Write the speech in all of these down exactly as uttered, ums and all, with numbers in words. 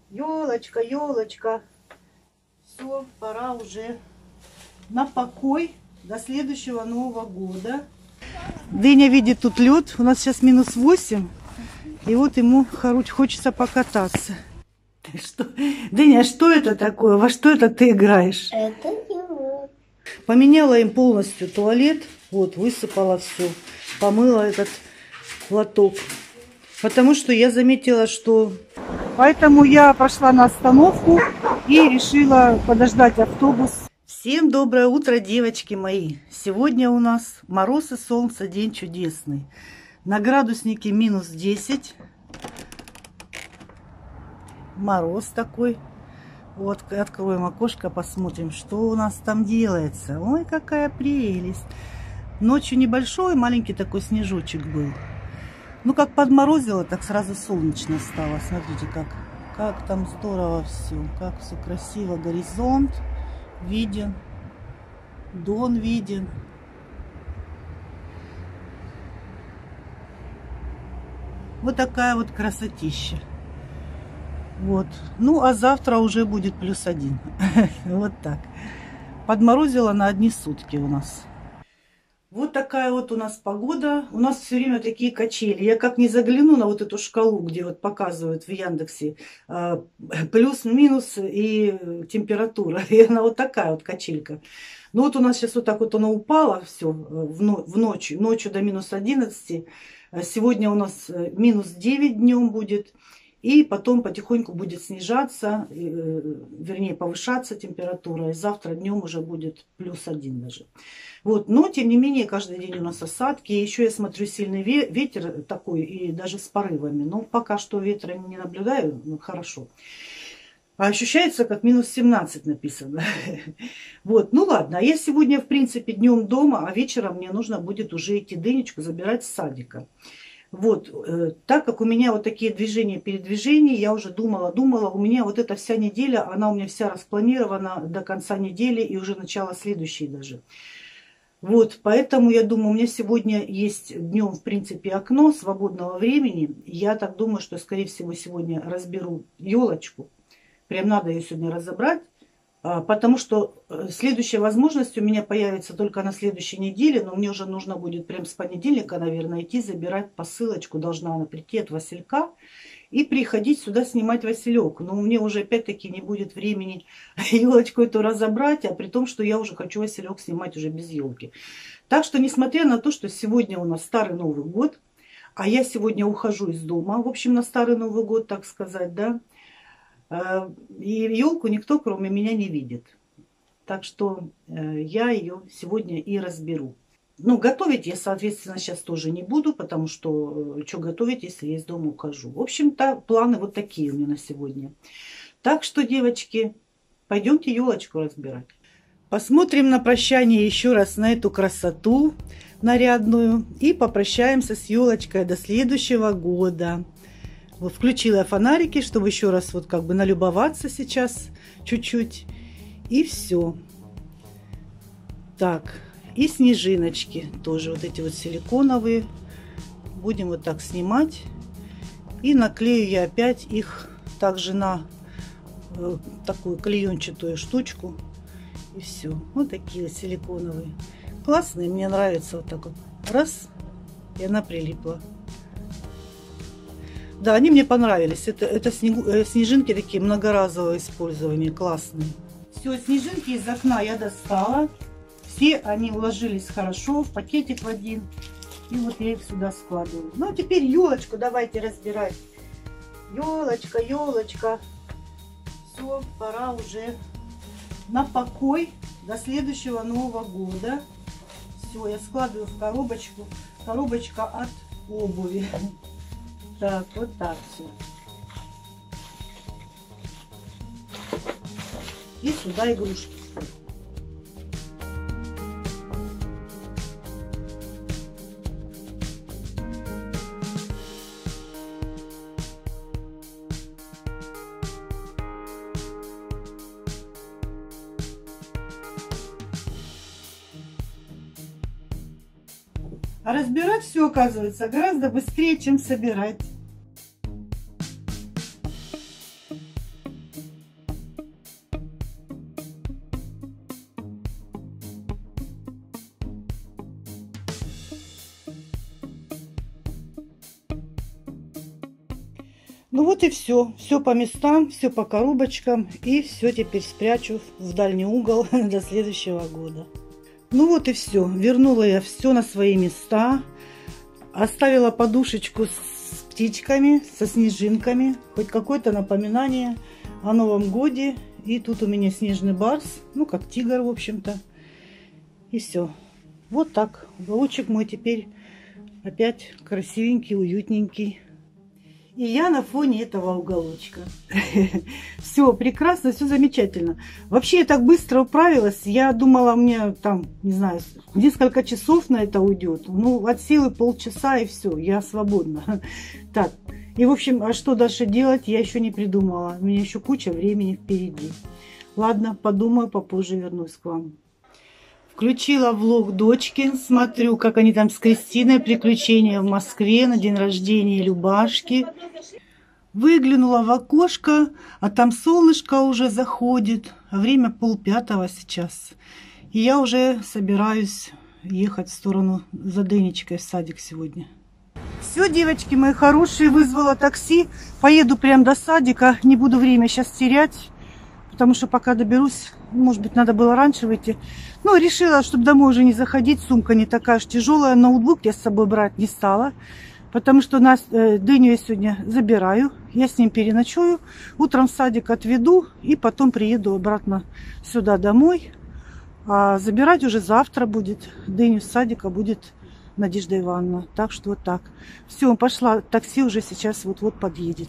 Елочка, елочка. Все, пора уже на покой до следующего Нового года. Дыня видит тут лед. У нас сейчас минус восемь. И вот ему хочется покататься. Что? Дыня, что это такое? Во что это ты играешь? Это его. Поменяла им полностью туалет. Вот, высыпала все. Помыла этот лоток. Потому что я заметила, что... Поэтому я пошла на остановку и решила подождать автобус. Всем доброе утро, девочки мои. Сегодня у нас мороз и солнце, день чудесный. На градуснике минус десять. Мороз такой. Вот, откроем окошко, посмотрим, что у нас там делается. Ой, какая прелесть. Ночью небольшой, маленький такой снежочек был. Ну, как подморозило, так сразу солнечно стало. Смотрите, как, как там здорово все. Как все красиво. Горизонт виден. Дон виден. Вот такая вот красотища. Вот. Ну, а завтра уже будет плюс один. Вот так. Подморозило на одни сутки у нас. Вот такая вот у нас погода. У нас все время такие качели. Я как не загляну на вот эту шкалу, где вот показывают в Яндексе э, плюс-минус и температура. И она вот такая вот качелька. Ну вот у нас сейчас вот так вот она упала все в, но, в ночь. Ночью до минус одиннадцати. Сегодня у нас минус девять днем будет. И потом потихоньку будет снижаться, вернее повышаться температура. И завтра днем уже будет плюс один даже. Вот. Но тем не менее каждый день у нас осадки. И еще я смотрю сильный ветер такой и даже с порывами. Но пока что ветра не наблюдаю, ну хорошо. А ощущается как минус семнадцать написано. Вот, ну ладно. А я сегодня в принципе днем дома, а вечером мне нужно будет уже идти Дынечку забирать с садика. Вот, э, так как у меня вот такие движения, передвижения, я уже думала, думала, у меня вот эта вся неделя, она у меня вся распланирована до конца недели и уже начало следующей даже. Вот, поэтому я думаю, у меня сегодня есть днем, в принципе, окно свободного времени. Я так думаю, что, скорее всего, сегодня разберу елочку. Прям надо ее сегодня разобрать. Потому что следующая возможность у меня появится только на следующей неделе, но мне уже нужно будет прям с понедельника, наверное, идти забирать посылочку. Должна она прийти от Василька и приходить сюда снимать Василек. Но мне уже опять-таки не будет времени елочку эту разобрать, а при том, что я уже хочу Василек снимать уже без елки. Так что, несмотря на то, что сегодня у нас Старый Новый год, а я сегодня ухожу из дома, в общем, на Старый Новый год, так сказать, да, и елку никто, кроме меня, не видит. Так что я ее сегодня и разберу. Ну, готовить я, соответственно, сейчас тоже не буду, потому что что готовить, если я из дома ухожу. В общем-то, планы вот такие у меня на сегодня. Так что, девочки, пойдемте елочку разбирать. Посмотрим на прощание еще раз на эту красоту нарядную и попрощаемся с елочкой до следующего года. Вот включила я фонарики, чтобы еще раз вот как бы налюбоваться сейчас чуть-чуть. И все. Так, и снежиночки тоже вот эти вот силиконовые. Будем вот так снимать. И наклею я опять их также на э, такую клеенчатую штучку. И все. Вот такие вот силиконовые. Классные, мне нравится вот так вот. Раз, и она прилипла. Да, они мне понравились. Это, это снегу, снежинки такие многоразового использования. Классные. Все, снежинки из окна я достала. Все они уложились хорошо в пакетик в один. И вот я их сюда складываю. Ну, а теперь елочку давайте разбирать. Елочка, елочка. Все, пора уже на покой до следующего Нового года. Все, я складываю в коробочку. Коробочка от обуви. Так, вот так все. И сюда игрушки. А разбирать все, оказывается, гораздо быстрее, чем собирать. Ну вот и все. Все по местам, все по коробочкам. И все теперь спрячу в дальний угол до следующего года. Ну вот и все. Вернула я все на свои места. Оставила подушечку с птичками, со снежинками. Хоть какое-то напоминание о Новом годе. И тут у меня снежный барс. Ну, как тигр, в общем-то. И все. Вот так. Уголочек мой теперь опять красивенький, уютненький. И я на фоне этого уголочка. Все прекрасно, все замечательно. Вообще я так быстро управилась. Я думала, мне там, не знаю, несколько часов на это уйдет. Ну, от силы полчаса и все, я свободна. Так, и в общем, а что дальше делать, я еще не придумала. У меня еще куча времени впереди. Ладно, подумаю, попозже вернусь к вам. Включила влог дочки, смотрю, как они там с Кристиной, приключения в Москве на день рождения Любашки. Выглянула в окошко, а там солнышко уже заходит, а время полпятого сейчас. И я уже собираюсь ехать в сторону за Денечкой в садик сегодня. Все, девочки мои хорошие, вызвала такси, поеду прямо до садика, не буду время сейчас терять. Потому что пока доберусь, может быть, надо было раньше выйти. Ну, решила, чтобы домой уже не заходить. Сумка не такая уж тяжелая. Ноутбук я с собой брать не стала. Потому что нас, э, Дэню я сегодня забираю. Я с ним переночую. Утром в садик отведу. И потом приеду обратно сюда домой. А забирать уже завтра будет. Дэню с садика будет Надежда Ивановна. Так что вот так. Все, пошла. Такси уже сейчас вот-вот подъедет.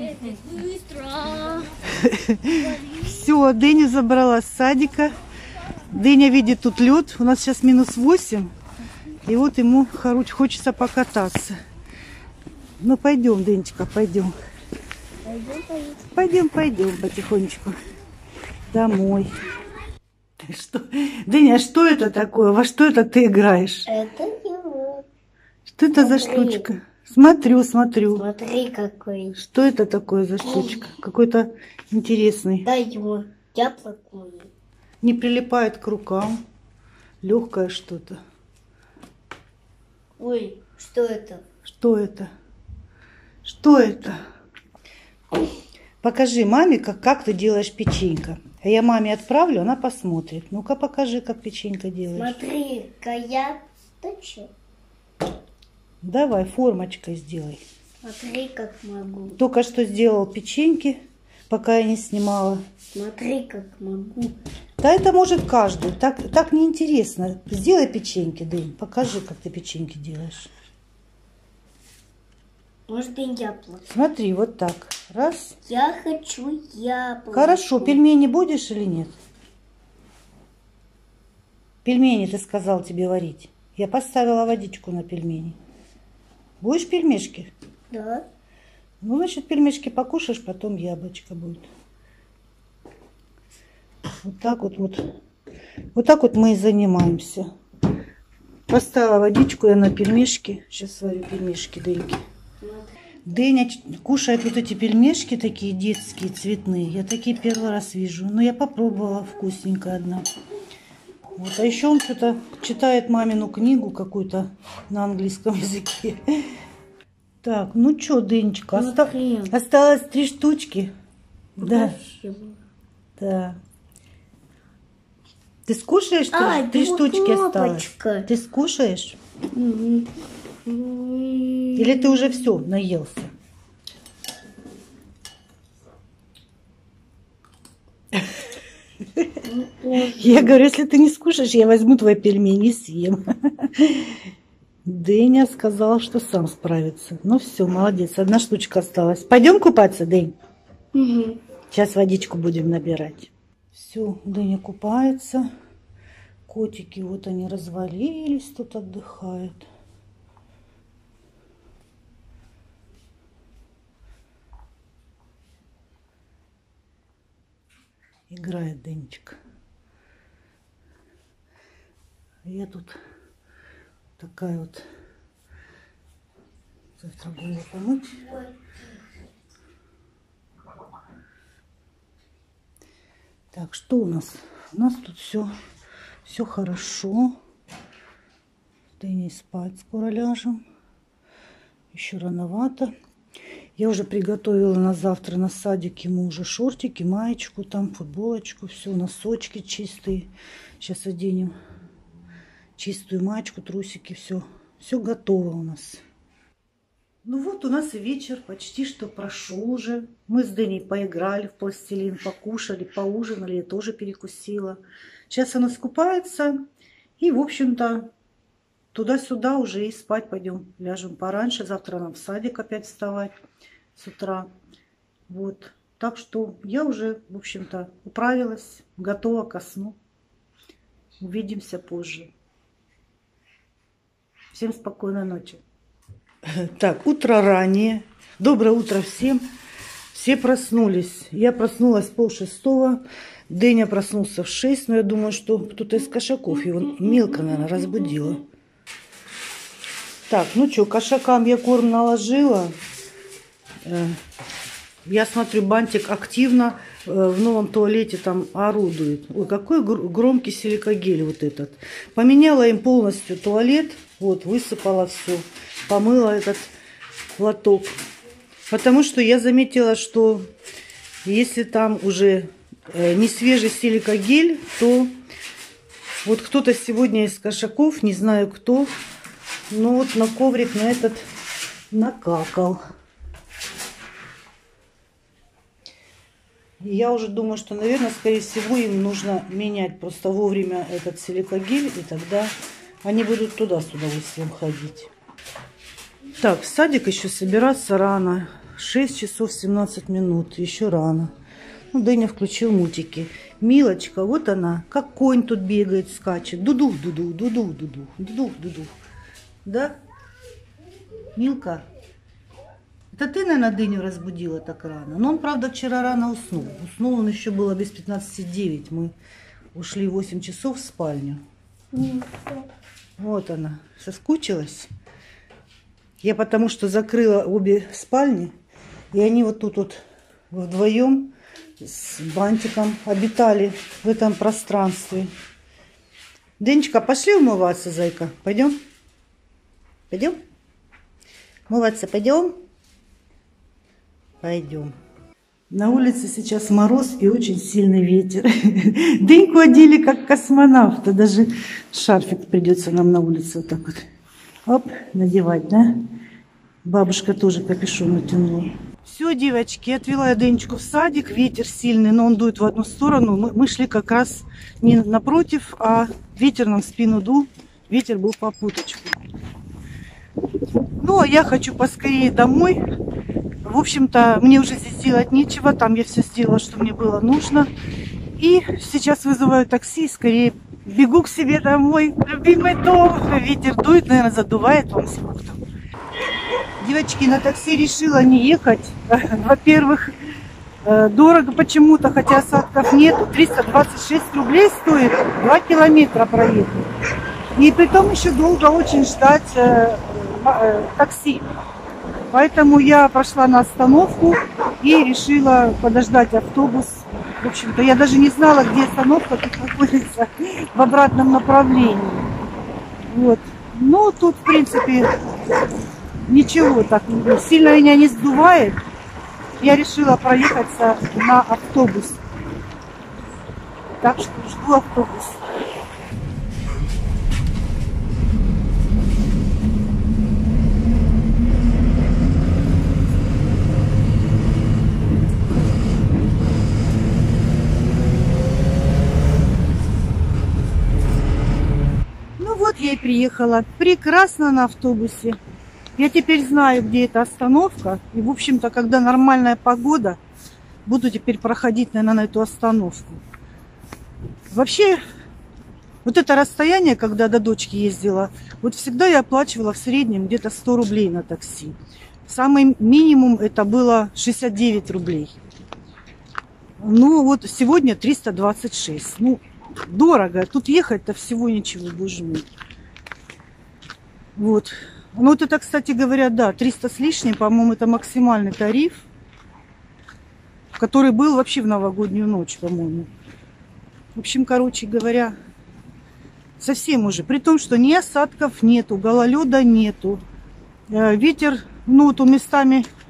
Все, Дэню забрала с садика. Дыня видит тут лед. У нас сейчас минус восемь. И вот ему хочется покататься. Ну, пойдем, Дынечка, пойдем. Пойдем, пойдем потихонечку домой. Что? Дыня, что это такое? Во что это ты играешь? Это его. Что это за штучка? Смотрю, смотрю. Смотри, какой. Что это такое за штучка? Какой-то интересный. Дай его. Я плакую. Не прилипает к рукам. Легкое что-то. Ой, что это? Что это? Что это? Покажи маме, как, как ты делаешь печенька. А я маме отправлю, она посмотрит. Ну-ка покажи, как печенька делаешь. Смотри-ка, я точно. Давай, формочкой сделай. Смотри, как могу. Только что сделал печеньки, пока я не снимала. Смотри, как могу. Да это может каждый. Так, так неинтересно. Сделай печеньки, Дынь. Покажи, как ты печеньки делаешь. Может, и яблоко. Смотри, вот так. Раз. Я хочу яблоко. Хорошо, пельмени будешь или нет? Пельмени ты сказал тебе варить. Я поставила водичку на пельмени. Будешь пельмешки? Да. Ну, значит, пельмешки покушаешь, потом яблочко будет. Вот так вот, вот. Вот так вот мы и занимаемся. Поставила водичку я на пельмешки. Сейчас сварю пельмешки Дыньки. Дыня кушает вот эти пельмешки такие детские, цветные. Я такие первый раз вижу. Но я попробовала, вкусненькая одна. Вот. А еще он что-то читает мамину книгу какую-то на английском языке. Так, ну что, Дынечка, оста... осталось три штучки. Да. Да. Ты скушаешь? А, три штучки осталось. кнопочка. Ты скушаешь? М-м. Или ты уже все наелся? Я говорю, если ты не скушаешь, я возьму твои пельмени и съем. Дыня сказал, что сам справится. Ну все, молодец, одна штучка осталась. Пойдем купаться, Дынь? Угу. Сейчас водичку будем набирать. Все, Дыня купается. Котики вот они развалились, тут отдыхают. Играет Денечка. Я тут такая вот. Завтра голову помыть. Так, что у нас? У нас тут все, все хорошо. С Дэней спать скоро ляжем. Еще рановато. Я уже приготовила на завтра на садик ему уже шортики, маечку, там футболочку, все, носочки чистые. Сейчас оденем чистую маечку, трусики, все. Все готово у нас. Ну вот у нас и вечер почти что прошел уже. Мы с Дэней поиграли в пластилин, покушали, поужинали, я тоже перекусила. Сейчас она скупается и, в общем-то, туда-сюда уже и спать пойдем. Ляжем пораньше, завтра нам в садик опять вставать с утра. Вот. Так что я уже, в общем-то, управилась, готова ко сну. Увидимся позже. Всем спокойной ночи. Так, утро ранее. Доброе утро всем. Все проснулись. Я проснулась в полшестого. Дэня проснулся в шесть. Но я думаю, что кто-то из кошаков его мелко, наверное, разбудила. Так, ну что, кошакам я корм наложила. Я смотрю, бантик активно в новом туалете там орудует. Ой, какой громкий силикагель вот этот. Поменяла им полностью туалет. Вот, высыпала все. Помыла этот лоток. Потому что я заметила, что если там уже не свежий силикагель, то вот кто-то сегодня из кошаков, не знаю кто, но вот на коврик на этот накакал. И я уже думаю, что, наверное, скорее всего, им нужно менять просто вовремя этот силикагель, и тогда они будут туда с удовольствием ходить. Так, в садик еще собираться рано. шесть часов семнадцать минут. Еще рано. Ну, Дэня включил мультики. Милочка, вот она, как конь тут бегает, скачет. Дудух, дудух, дудух, дудух, дудух, дудух. Да? Милка? Это ты, наверное, Дэню разбудила так рано? Но он, правда, вчера рано уснул. Уснул он еще было без пятнадцати девять. Мы ушли в восемь часов в спальню. Вот она. Соскучилась? Я потому что закрыла обе спальни. И они вот тут вот вдвоем с бантиком обитали в этом пространстве. Денечка, пошли умываться, зайка. Пойдем? Пойдем? Умываться пойдем? Пойдем. На улице сейчас мороз и очень сильный ветер. Деньку одели как космонавта. Даже шарфик придется нам на улице вот так вот. Оп, надевать, да? Бабушка тоже капюшон натянула. Все, девочки, отвела я Денечку в садик. Ветер сильный, но он дует в одну сторону. Мы, мы шли как раз не напротив, а ветер нам в спину дул. Ветер был попуточку. Ну, а я хочу поскорее домой. В общем-то, мне уже здесь делать нечего. Там я все сделала, что мне было нужно. И сейчас вызываю такси. Скорее бегу к себе домой. Любимый дом. Ветер дует, наверное, задувает вам звук там. Девочки, на такси решила не ехать. Во-первых, дорого почему-то, хотя осадков нету. триста двадцать шесть рублей стоит два километра проехать. И притом еще долго очень ждать э, э, такси. Поэтому я пошла на остановку и решила подождать автобус. В общем-то, я даже не знала, где остановка тут находится в обратном направлении. Вот. Ну, тут, в принципе, ничего так сильно меня не сдувает. Я решила проехаться на автобус. Так что жду автобус. Я и приехала прекрасно на автобусе. Я теперь знаю, где эта остановка. И, в общем-то, когда нормальная погода, буду теперь проходить, наверное, на эту остановку. Вообще, вот это расстояние, когда до дочки ездила, вот всегда я оплачивала в среднем где-то сто рублей на такси. Самый минимум это было шестьдесят девять рублей. Ну, вот сегодня триста двадцать шесть. Ну, дорого. Тут ехать-то всего ничего, боже мой. Вот. Ну, вот это, кстати говоря, да, триста с лишним, по-моему, это максимальный тариф, который был вообще в новогоднюю ночь, по-моему. В общем, короче говоря, совсем уже. При том, что ни осадков нету, гололеда нету. Ветер, ну, вот он местами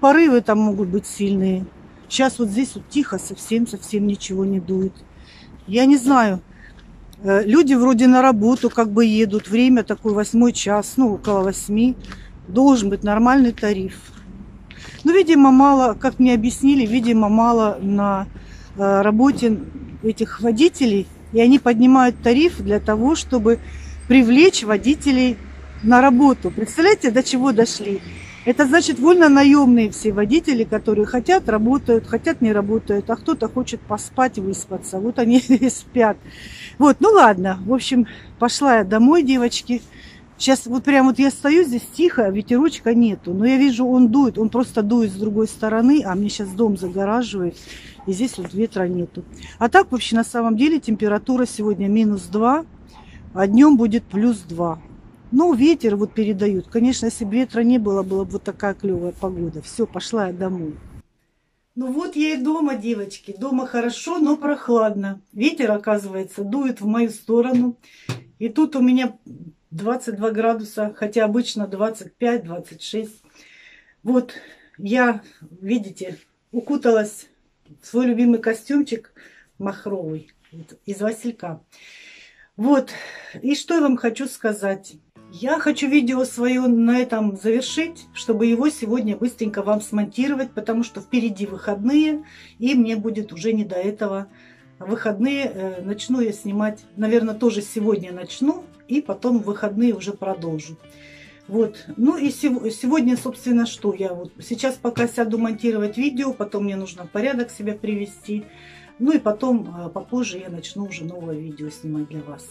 порывы там могут быть сильные. Сейчас вот здесь вот тихо, совсем-совсем ничего не дует. Я не знаю. Люди вроде на работу как бы едут. Время такой восьмой час, ну, около восьми. Должен быть нормальный тариф. Ну, видимо, мало, как мне объяснили, видимо, мало на работе этих водителей. И они поднимают тариф для того, чтобы привлечь водителей на работу. Представляете, до чего дошли? Это значит вольно-наемные все водители, которые хотят, работают, хотят, не работают, а кто-то хочет поспать, выспаться. Вот они и спят. Вот, ну ладно. В общем, пошла я домой, девочки. Сейчас вот прям вот я стою здесь тихо, ветерочка нету. Но я вижу, он дует, он просто дует с другой стороны, а мне сейчас дом загораживает. И здесь вот ветра нету. А так вообще на самом деле температура сегодня минус два, а днем будет плюс два. Ну, ветер вот передают. Конечно, если бы ветра не было, была бы вот такая клевая погода. Все, пошла я домой. Ну вот я и дома, девочки. Дома хорошо, но прохладно. Ветер, оказывается, дует в мою сторону. И тут у меня двадцать два градуса, хотя обычно двадцать пять — двадцать шесть. Вот я, видите, укуталась в свой любимый костюмчик махровый из василька. Вот. И что я вам хочу сказать. Я хочу видео свое на этом завершить, чтобы его сегодня быстренько вам смонтировать, потому что впереди выходные, и мне будет уже не до этого. Выходные э, начну я снимать, наверное, тоже сегодня начну, и потом в выходные уже продолжу. Вот. Ну и сев сегодня, собственно, что я вот сейчас пока сяду монтировать видео, потом мне нужно порядок себя привести. Ну и потом, э, попозже я начну уже новое видео снимать для вас.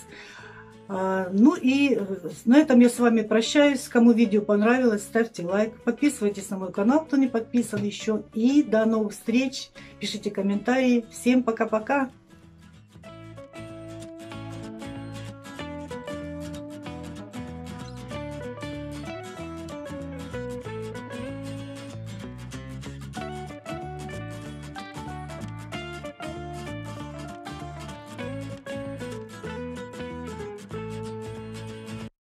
Ну и на этом я с вами прощаюсь. Кому видео понравилось, ставьте лайк. Подписывайтесь на мой канал, кто не подписан еще. И до новых встреч. Пишите комментарии. Всем пока-пока.